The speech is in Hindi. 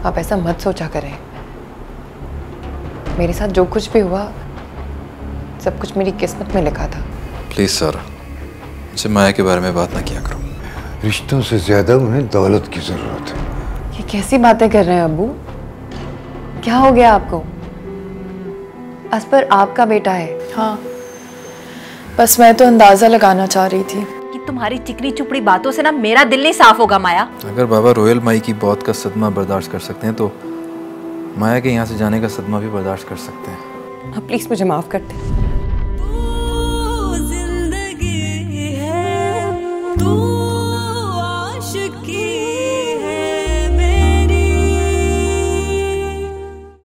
आप ऐसा मत सोचा करें। मेरे साथ जो कुछ भी हुआ सब कुछ मेरी किस्मत में लिखा था। प्लीज सारा, मुझसे माया के बारे में बात ना किया करो। रिश्तों से ज्यादा उन्हें दौलत की जरूरत है। ये कैसी बातें कर रहे हैं अब्बू? क्या हो गया आपको? असपर आपका बेटा है। हाँ, बस मैं तो अंदाजा लगाना चाह रही थी कि तुम्हारी चिकनी चुपड़ी बातों से ना मेरा दिल नहीं साफ होगा माया। अगर बाबा रोयल माई की मौत का सदमा बर्दाश्त कर सकते हैं तो माया के यहाँ से जाने का सदमा भी बर्दाश्त कर सकते हैं। आप प्लीज मुझे माफ कर दें।